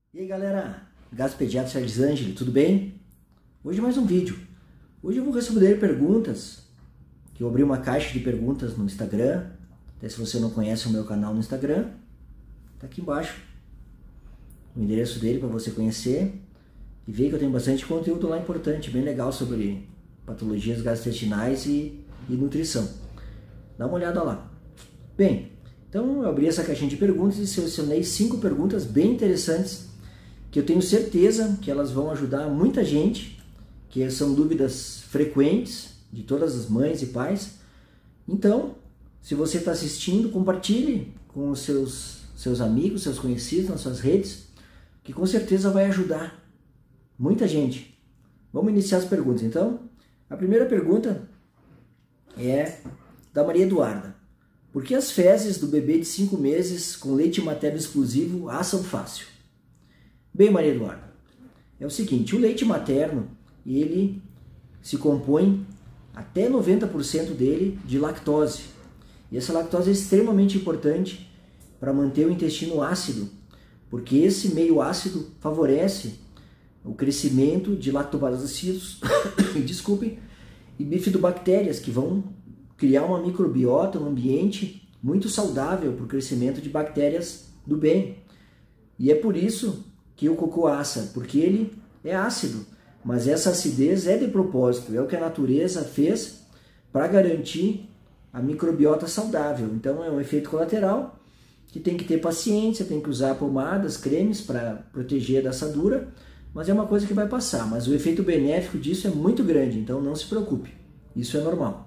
E aí galera, Gaspediatra Charles, tudo bem? Hoje mais um vídeo. Hoje eu vou responder perguntas, que eu abri uma caixa de perguntas no Instagram. Até se você não conhece o meu canal no Instagram, tá aqui embaixo o endereço dele para você conhecer. E ver que eu tenho bastante conteúdo lá importante, bem legal sobre patologias gastrointestinais e nutrição. Dá uma olhada lá. Bem, então eu abri essa caixinha de perguntas e selecionei 5 perguntas bem interessantes que eu tenho certeza que elas vão ajudar muita gente, que são dúvidas frequentes de todas as mães e pais. Então, se você está assistindo, compartilhe com os seus amigos, seus conhecidos nas suas redes, que com certeza vai ajudar muita gente. Vamos iniciar as perguntas, então. A primeira pergunta é da Maria Eduarda. Por que as fezes do bebê de 5 meses com leite materno exclusivo assam fácil? Bem, Maria Eduarda, é o seguinte, o leite materno, ele se compõe até 90% dele de lactose. E essa lactose é extremamente importante para manter o intestino ácido, porque esse meio ácido favorece o crescimento de lactobacilos, desculpem, e bifidobactérias, que vão criar uma microbiota, um ambiente muito saudável para o crescimento de bactérias do bem. E é por isso que o cocô assa, porque ele é ácido, mas essa acidez é de propósito, é o que a natureza fez para garantir a microbiota saudável. Então é um efeito colateral que tem que ter paciência, tem que usar pomadas, cremes para proteger da assadura, mas é uma coisa que vai passar. Mas o efeito benéfico disso é muito grande, então não se preocupe, isso é normal.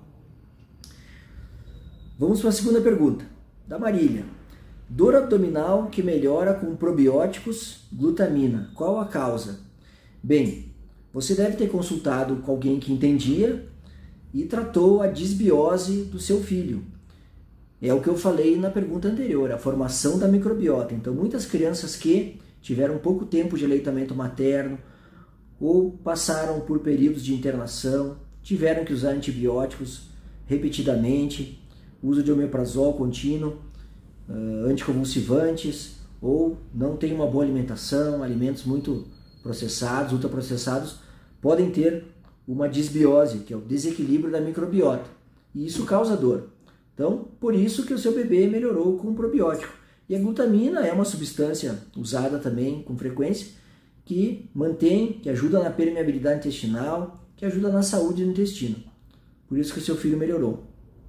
Vamos para a segunda pergunta, da Marília. Dor abdominal que melhora com probióticos, glutamina. Qual a causa? Bem, você deve ter consultado com alguém que entendia e tratou a disbiose do seu filho. É o que eu falei na pergunta anterior, a formação da microbiota. Então, muitas crianças que tiveram pouco tempo de aleitamento materno ou passaram por períodos de internação, tiveram que usar antibióticos repetidamente, uso de omeprazol contínuo, anticonvulsivantes, ou não tem uma boa alimentação, alimentos muito processados, ultraprocessados, podem ter uma disbiose, que é o desequilíbrio da microbiota, e isso causa dor. Então, por isso que o seu bebê melhorou com o probiótico. E a glutamina é uma substância usada também com frequência, que mantém, que ajuda na permeabilidade intestinal, que ajuda na saúde do intestino. Por isso que o seu filho melhorou.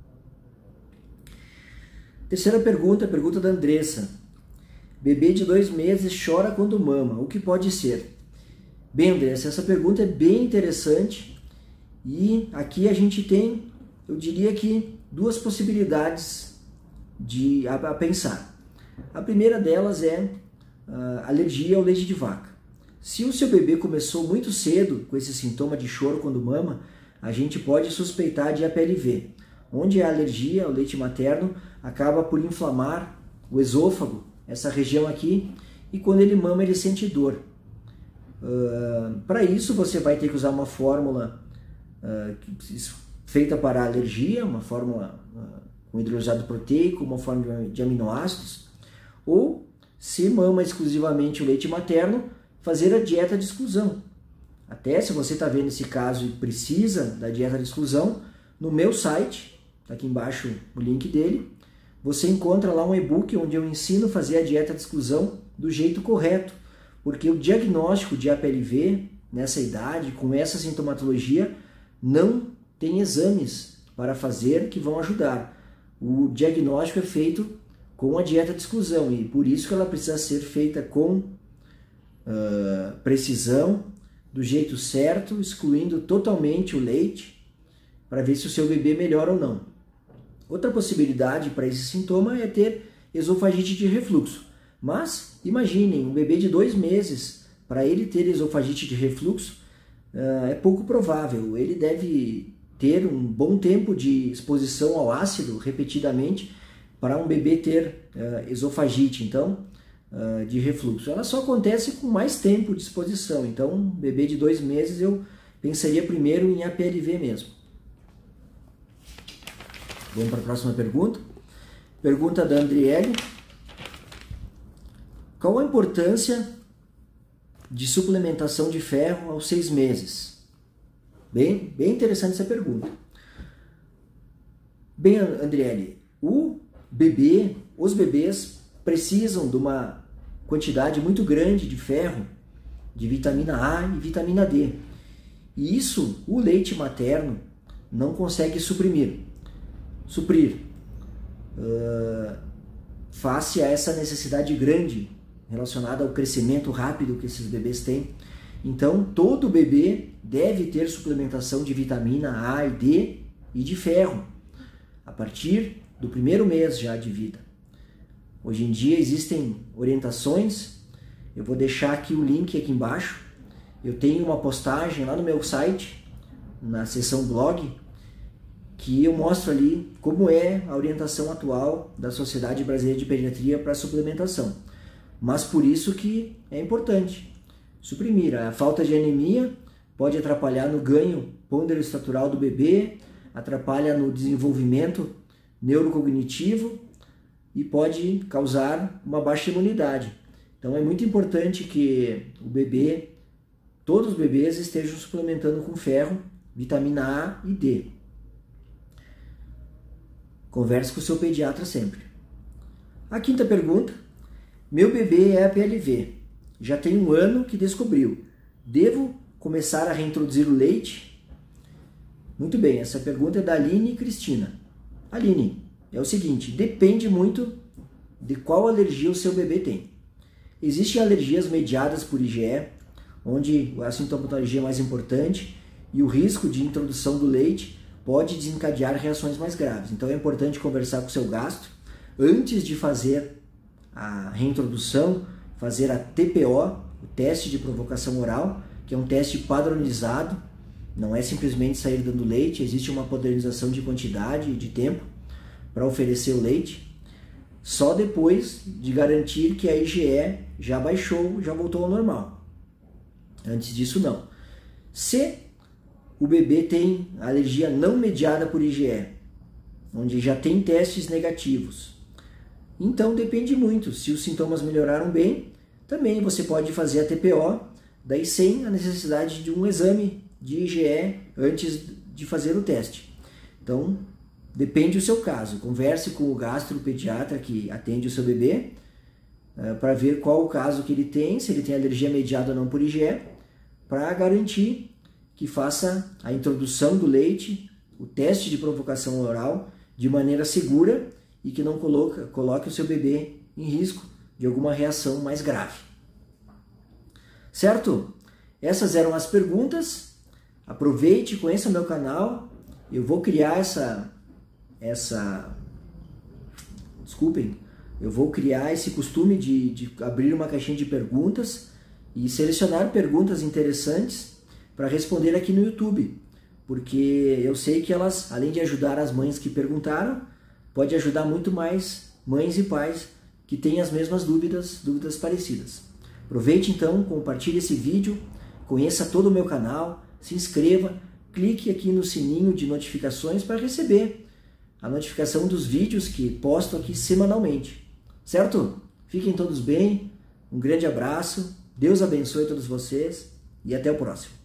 Terceira pergunta, pergunta da Andressa. Bebê de 2 meses chora quando mama, o que pode ser? Bem, Andressa, essa pergunta é bem interessante e aqui a gente tem, eu diria que, 2 possibilidades a pensar. A primeira delas é alergia ao leite de vaca. Se o seu bebê começou muito cedo com esse sintoma de choro quando mama, a gente pode suspeitar de APLV. Onde a alergia ao leite materno acaba por inflamar o esôfago, essa região aqui, e quando ele mama ele sente dor. Para isso você vai ter que usar uma fórmula feita para a alergia, uma fórmula com hidrolisado proteico, uma fórmula de aminoácidos, ou se mama exclusivamente o leite materno, fazer a dieta de exclusão. Até se você está vendo esse caso e precisa da dieta de exclusão, no meu site, está aqui embaixo o link dele, você encontra lá um e-book onde eu ensino a fazer a dieta de exclusão do jeito correto, porque o diagnóstico de APLV nessa idade, com essa sintomatologia, não tem exames para fazer que vão ajudar. O diagnóstico é feito com a dieta de exclusão e por isso que ela precisa ser feita com precisão, do jeito certo, excluindo totalmente o leite, para ver se o seu bebê melhora ou não. Outra possibilidade para esse sintoma é ter esofagite de refluxo. Mas, imaginem, um bebê de 2 meses, para ele ter esofagite de refluxo, é pouco provável. Ele deve ter um bom tempo de exposição ao ácido repetidamente para um bebê ter esofagite, então, de refluxo. Ela só acontece com mais tempo de exposição. Então, um bebê de 2 meses, eu pensaria primeiro em APLV mesmo. Vamos para a próxima pergunta. Pergunta da Andriele. Qual a importância de suplementação de ferro aos 6 meses? Bem interessante essa pergunta. Bem, Andriele, os bebês precisam de uma quantidade muito grande de ferro, de vitamina A e vitamina D. E isso o leite materno não consegue suprir. Face a essa necessidade grande relacionada ao crescimento rápido que esses bebês têm. Então, todo bebê deve ter suplementação de vitamina A e D e de ferro a partir do primeiro mês já de vida. Hoje em dia existem orientações, eu vou deixar aqui o link aqui embaixo. Eu tenho uma postagem lá no meu site, na seção blog, que eu mostro ali como é a orientação atual da Sociedade Brasileira de Pediatria para suplementação. Mas por isso que é importante suprimir. A falta de anemia pode atrapalhar no ganho ponderoestatural do bebê, atrapalha no desenvolvimento neurocognitivo e pode causar uma baixa imunidade. Então é muito importante que todos os bebês estejam suplementando com ferro, vitamina A e D. Converse com o seu pediatra sempre. A quinta pergunta: meu bebê é APLV. Já tem 1 ano que descobriu. Devo começar a reintroduzir o leite? Muito bem, essa pergunta é da Aline Cristina. Aline, é o seguinte, depende muito de qual alergia o seu bebê tem. Existem alergias mediadas por IgE, onde a sintomatologia é mais importante e o risco de introdução do leite pode desencadear reações mais graves. Então é importante conversar com o seu gastro antes de fazer a reintrodução, fazer a TPO, o teste de provocação oral, que é um teste padronizado, não é simplesmente sair dando leite, existe uma padronização de quantidade e de tempo para oferecer o leite, só depois de garantir que a IgE já baixou, já voltou ao normal. Antes disso, não. Se o bebê tem alergia não mediada por IgE, onde já tem testes negativos, então depende muito. Se os sintomas melhoraram bem, também você pode fazer a TPO, daí sem a necessidade de um exame de IgE antes de fazer o teste. Então, depende do seu caso. Converse com o gastropediatra que atende o seu bebê para ver qual o caso que ele tem, se ele tem alergia mediada ou não por IgE, para garantir que faça a introdução do leite, o teste de provocação oral, de maneira segura e que não coloque o seu bebê em risco de alguma reação mais grave. Certo? Essas eram as perguntas. Aproveite, conheça o meu canal. Eu vou criar eu vou criar esse costume de abrir uma caixinha de perguntas e selecionar perguntas interessantes para responder aqui no YouTube, porque eu sei que elas, além de ajudar as mães que perguntaram, pode ajudar muito mais mães e pais que têm as mesmas dúvidas parecidas. Aproveite então, compartilhe esse vídeo, conheça todo o meu canal, se inscreva, clique aqui no sininho de notificações para receber a notificação dos vídeos que posto aqui semanalmente. Certo? Fiquem todos bem, um grande abraço, Deus abençoe todos vocês e até o próximo.